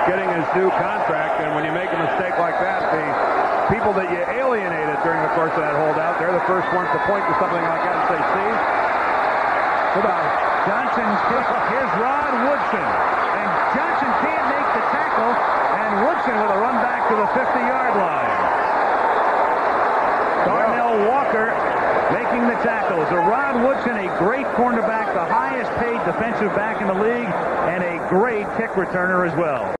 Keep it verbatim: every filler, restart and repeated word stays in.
getting his new contract, and when you make a mistake like that, the people that you alienated during the course of that holdout, they're the first ones to point to something like that and say, see? Goodbye. Johnson's kick. Here's Rod Woodson. And Johnson can't make the tackle, and Woodson with a run back to the fifty-yard line. Darnell Walker making the tackles. So Rod Woodson, a great cornerback, the highest paid defensive back in the league, and a great kick returner as well.